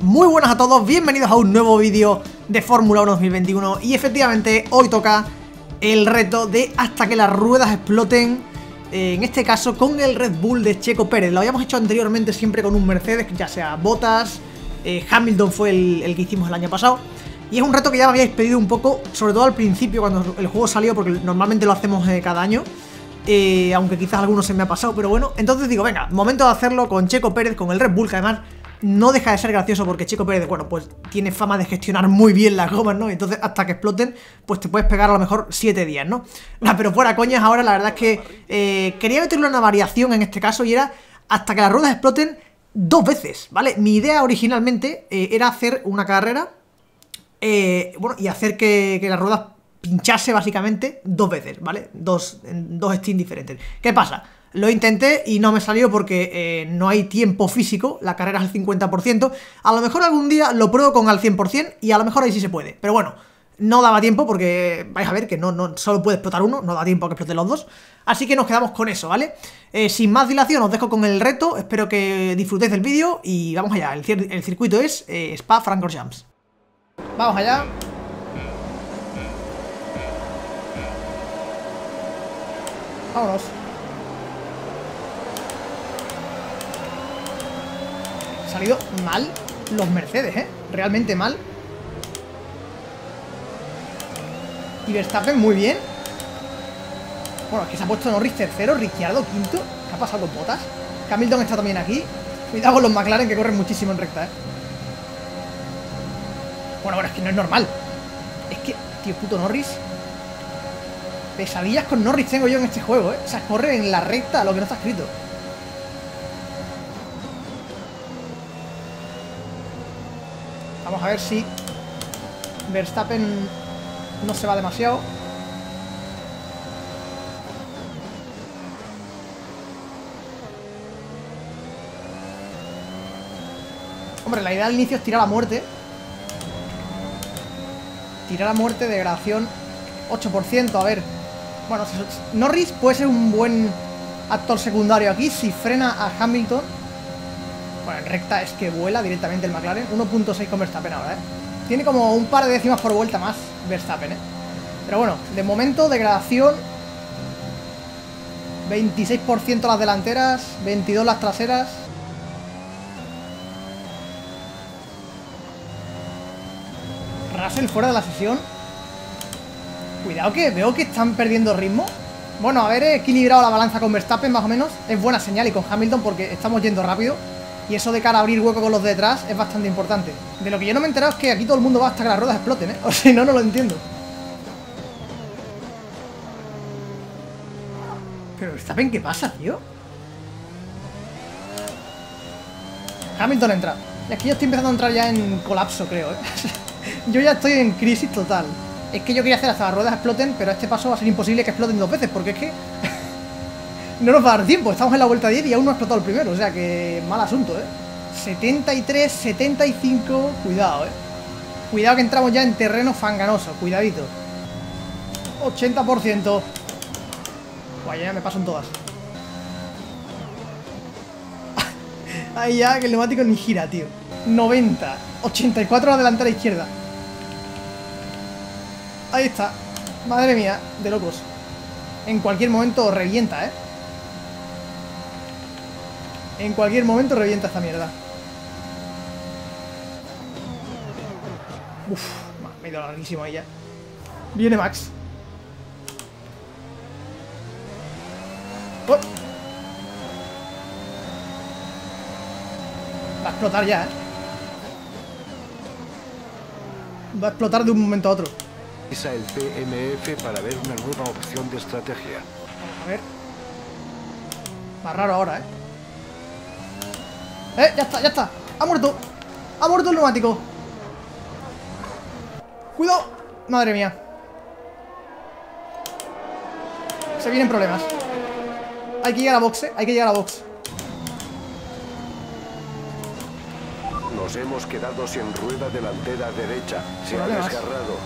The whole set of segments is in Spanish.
Muy buenas a todos, bienvenidos a un nuevo vídeo de Fórmula 1 2021. Y efectivamente hoy toca el reto de hasta que las ruedas exploten, en este caso con el Red Bull de Checo Pérez. Lo habíamos hecho anteriormente siempre con un Mercedes, ya sea Bottas, Hamilton fue el que hicimos el año pasado. Y es un reto que ya me habíais pedido un poco, sobre todo al principio cuando el juego salió, porque normalmente lo hacemos cada año. Aunque quizás alguno se me ha pasado, pero bueno. Entonces digo, venga, momento de hacerlo con Checo Pérez, con el Red Bull, que además no deja de ser gracioso porque Checo Pérez, bueno, pues tiene fama de gestionar muy bien las gomas, ¿no? Entonces hasta que exploten, pues te puedes pegar a lo mejor 7 días, ¿no? Nah, pero fuera coñas, ahora la verdad es que quería meterle una variación en este caso y era hasta que las ruedas exploten 2 veces, ¿vale? Mi idea originalmente era hacer una carrera, bueno, y hacer que las ruedas pinchase básicamente 2 veces, ¿vale? En dos stints diferentes. ¿Qué pasa? Lo intenté y no me salió porque no hay tiempo físico, la carrera es al 50%. A lo mejor algún día lo pruebo con al 100% y a lo mejor ahí sí se puede. Pero bueno, no daba tiempo porque vais a ver que no solo puede explotar uno, no da tiempo a que exploten los dos. Así que nos quedamos con eso, ¿vale? Sin más dilación os dejo con el reto, espero que disfrutéis del vídeo y vamos allá. El circuito es Spa-Francorchamps. Vamos allá. Vámonos. Salido mal los Mercedes, realmente mal. Y Verstappen muy bien. Bueno, es que se ha puesto Norris tercero, Ricciardo quinto. ¿Qué ha pasado con Bottas? Hamilton está también aquí. Cuidado con los McLaren que corren muchísimo en recta, Bueno, es que no es normal. Es que, tío, puto Norris. Pesadillas con Norris tengo yo en este juego, O sea, corre en la recta lo que no está escrito. Vamos a ver si Verstappen no se va demasiado. Hombre, la idea al inicio es tirar a muerte. Tirar a muerte, degradación 8%, a ver. Bueno, Norris puede ser un buen actor secundario aquí si frena a Hamilton. Bueno, en recta es que vuela directamente el McLaren. 1.6 con Verstappen ahora, Tiene como un par de décimas por vuelta más Verstappen, Pero bueno, de momento, degradación 26% las delanteras, 22 las traseras. Russell fuera de la sesión. Cuidado que veo que están perdiendo ritmo. Bueno, haber equilibrado la balanza con Verstappen más o menos es buena señal, y con Hamilton porque estamos yendo rápido. Y eso de cara a abrir hueco con los de detrás es bastante importante. De lo que yo no me he enterado es que aquí todo el mundo va hasta que las ruedas exploten, O si no, no lo entiendo. Pero Verstappen, ¿qué pasa, tío? Hamilton entra. Es que yo estoy empezando a entrar ya en colapso, creo, Yo ya estoy en crisis total. Es que yo quería hacer hasta las ruedas exploten, pero a este paso va a ser imposible que exploten 2 veces, porque es que no nos va a dar tiempo. Estamos en la vuelta 10 y aún no ha explotado el primero, o sea que mal asunto, 73, 75, cuidado, Cuidado que entramos ya en terreno fanganoso, cuidadito. 80%. Guay, ya me pasan todas. Ahí ya que el neumático ni gira, tío. 90, 84 a la delantera izquierda. Ahí está. Madre mía, de locos. En cualquier momento revienta, En cualquier momento revienta esta mierda. Uf, me he ido larguísimo ahí ya. Viene Max. Oh. Va a explotar ya, Va a explotar de un momento a otro. Usa el PMF para ver una nueva opción de estrategia. A ver. Más raro ahora, ya está, ya está. Ha muerto. Ha muerto el neumático. Cuidado. Madre mía. Se vienen problemas. Hay que llegar a boxe, hay que llegar a box. Nos hemos quedado sin rueda delantera derecha. Se ha desgarrado.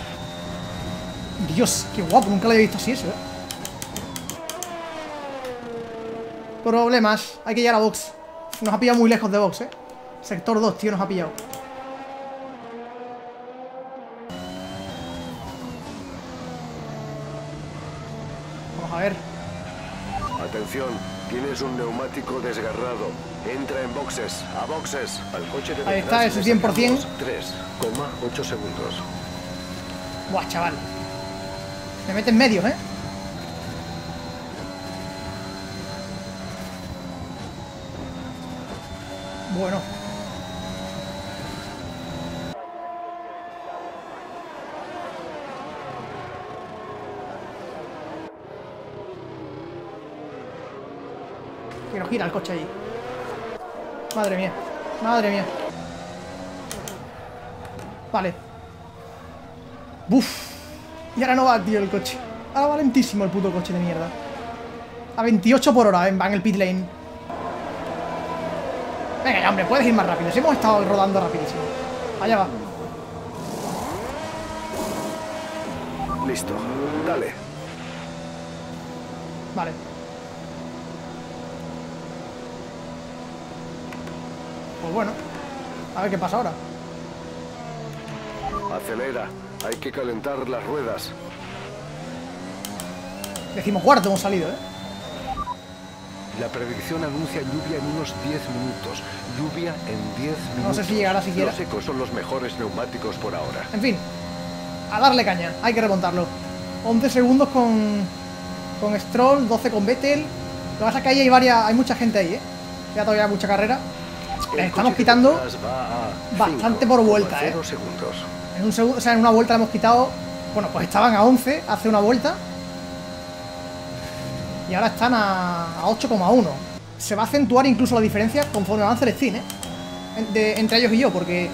Dios, qué guapo, nunca lo había visto así eso, Problemas, hay que llegar a box. Nos ha pillado muy lejos de box, Sector 2, tío, nos ha pillado. Vamos a ver. Atención, tienes un neumático desgarrado. Entra en boxes, a boxes. Al coche de Ahí está, ese 100%. 3,8 segundos. Buah, chaval. Me mete en medio, ¿eh? Bueno. Que no gira el coche ahí. Madre mía. Madre mía. Vale. Buf. Y ahora no va, tío, el coche. Ahora va lentísimo el puto coche de mierda. A 28 por hora, va en el pit lane. Venga ya, hombre, puedes ir más rápido. Si hemos estado rodando rapidísimo. Allá va. Listo, dale. Vale. Pues bueno. A ver qué pasa ahora. Acelera, hay que calentar las ruedas. 14º hemos salido, ¿eh? La predicción anuncia lluvia en unos 10 minutos. Lluvia en 10 minutos. No sé si llegará siquiera. Los Ecos son los mejores neumáticos por ahora. En fin. A darle caña. Hay que remontarlo. 11 segundos con Stroll, 12 con Vettel. Lo que pasa es que ahí hay mucha gente ahí, ¿eh? Ya todavía hay mucha carrera. Estamos quitando bastante por vuelta, ¿eh? Segundos. En un segundo, o sea, en una vuelta le hemos quitado. Bueno, pues estaban a 11 hace una vuelta. Y ahora están a 8,1. Se va a acentuar incluso la diferencia conforme avance el stint, ¿eh? Entre ellos y yo, porque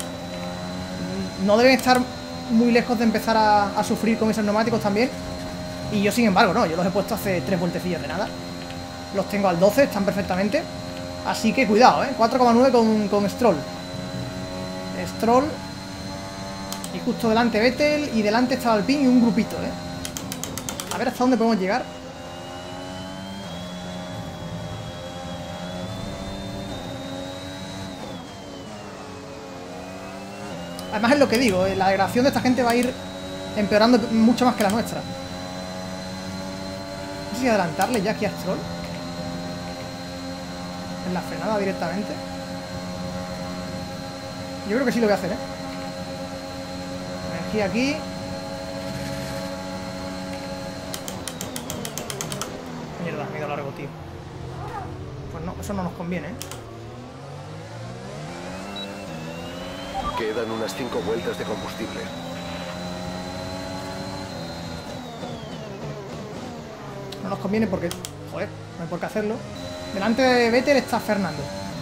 no deben estar muy lejos de empezar a sufrir con esos neumáticos también. Y yo, sin embargo, no. Yo los he puesto hace 3 vueltecillas de nada. Los tengo al 12, están perfectamente. Así que cuidado, ¿eh? 4,9 con Stroll. Stroll. Y justo delante Vettel. Y delante está Alpine y un grupito, ¿eh? A ver hasta dónde podemos llegar. Además es lo que digo, la degradación de esta gente va a ir empeorando mucho más que la nuestra. No sé si adelantarle ya aquí a Stroll. En la frenada directamente. Yo creo que sí lo voy a hacer, ¿eh? Energía aquí. Mierda, me he ido largo, tío. Pues no, eso no nos conviene, ¿eh? Quedan unas 5 vueltas de combustible. No nos conviene porque, joder, no hay por qué hacerlo. Delante de Vettel está Fernando.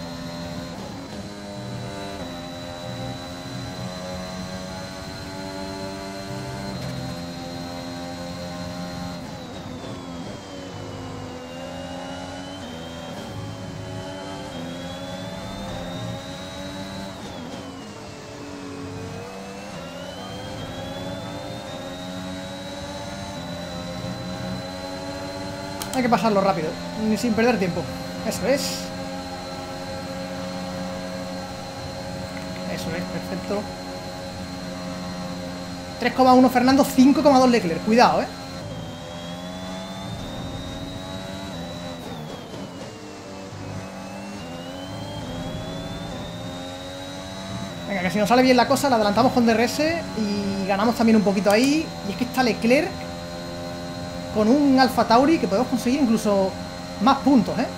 Hay que pasarlo rápido, ni sin perder tiempo. Eso es. Eso es, perfecto. 3,1 Fernando, 5,2 Leclerc. Cuidado, ¿eh? Venga, que si nos sale bien la cosa, la adelantamos con DRS y ganamos también un poquito ahí. Y es que está Leclerc con un Alfa Tauri que podemos conseguir incluso más puntos, ¿eh?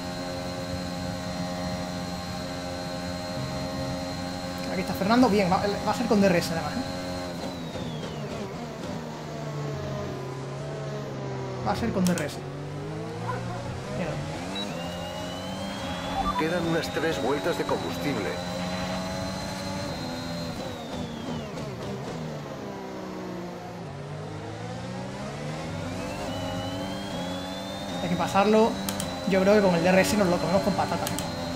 Aquí está Fernando, bien, va a ser con DRS además, ¿eh? Va a ser con DRS. Mira. Quedan unas 3 vueltas de combustible. Hay que pasarlo. Yo creo que con el DRS nos lo comemos con patatas.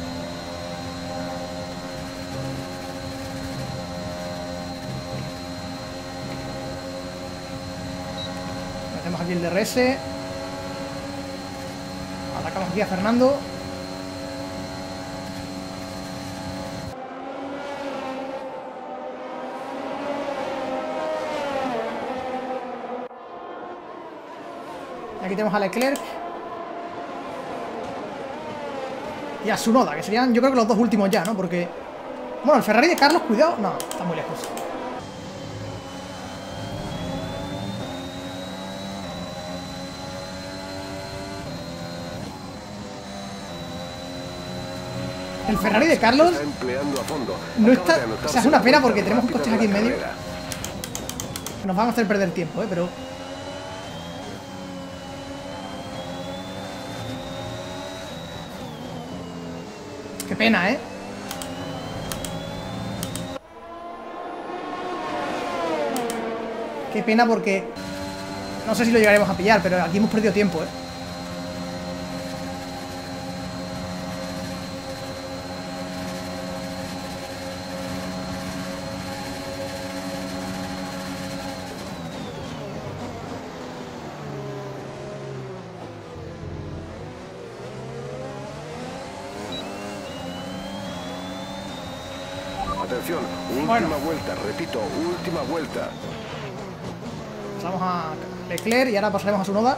Metemos aquí el DRS. Atacamos aquí a Fernando. Aquí tenemos a Leclerc. Y a Tsunoda, que serían yo creo que los dos últimos ya, ¿no? Porque... Bueno, el Ferrari de Carlos, cuidado. No, está muy lejos. El Ferrari de Carlos no está... O sea, es una pena porque tenemos coches aquí en medio. Nos van a hacer perder tiempo, pero... Qué pena, ¿eh? Qué pena porque... No sé si lo llegaremos a pillar, pero aquí hemos perdido tiempo, ¿eh? Atención, última vuelta, repito, última vuelta. Pasamos a Leclerc y ahora pasaremos a Tsunoda.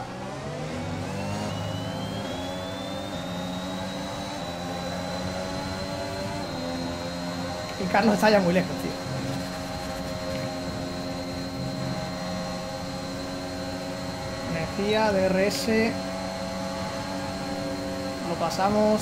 Y Carlos está ya muy lejos, tío. Energía, DRS. Lo pasamos.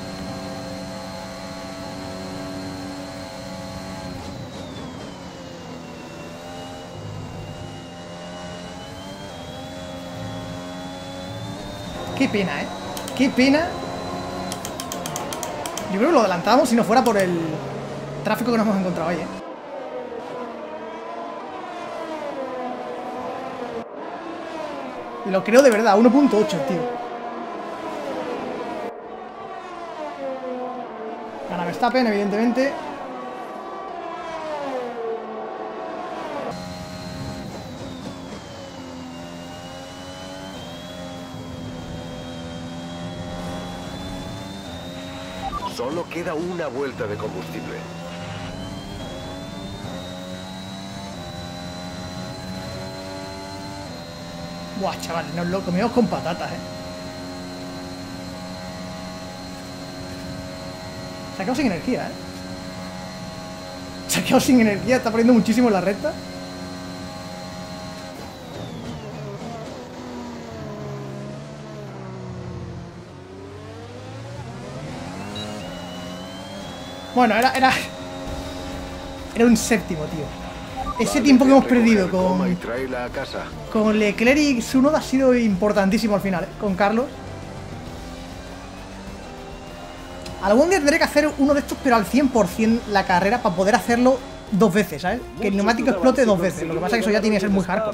Qué pena, ¿eh? Qué pena. Yo creo que lo adelantábamos si no fuera por el tráfico que nos hemos encontrado ahí, ¿eh? Lo creo de verdad, 1.8, tío. Gana Verstappen, evidentemente. Solo queda una vuelta de combustible. Buah, chaval, nos lo comemos con patatas, Se ha quedado sin energía, Se ha quedado sin energía, está perdiendo muchísimo en la recta. Bueno, era un séptimo, tío. Ese tiempo que hemos perdido con Leclerc y Tsunoda ha sido importantísimo al final, con Carlos. Algún día tendré que hacer uno de estos, pero al 100% la carrera para poder hacerlo dos veces, ¿sabes? Que el neumático explote dos veces. Lo que pasa es que eso ya tiene que ser muy hardcore.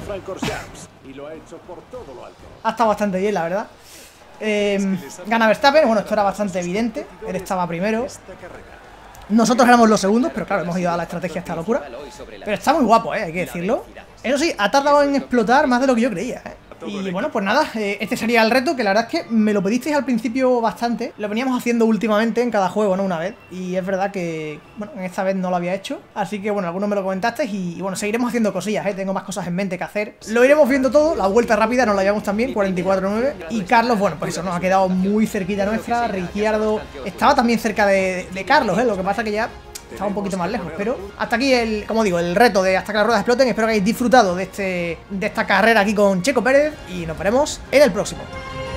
Ha estado bastante bien, la verdad. Gana Verstappen, bueno, esto era bastante evidente. Él estaba primero. Nosotros éramos los segundos, pero claro, hemos ido a la estrategia esta locura. Pero está muy guapo, hay que decirlo. Eso sí, ha tardado en explotar más de lo que yo creía, Y bueno, pues nada, este sería el reto, que la verdad es que me lo pedisteis al principio bastante. Lo veníamos haciendo últimamente en cada juego, ¿no? Una vez. Y es verdad que, bueno, en esta vez no lo había hecho. Así que, bueno, algunos me lo comentasteis y bueno, seguiremos haciendo cosillas, Tengo más cosas en mente que hacer. Lo iremos viendo todo, la vuelta rápida nos la llevamos también, 44-9. Y Carlos, bueno, pues eso, nos ha quedado muy cerquita nuestra. Ricciardo estaba también cerca de Carlos, Lo que pasa que ya... estaba un poquito más lejos, pero hasta aquí como digo, el reto de hasta que las ruedas exploten. Espero que hayáis disfrutado de esta carrera aquí con Checo Pérez y nos veremos en el próximo.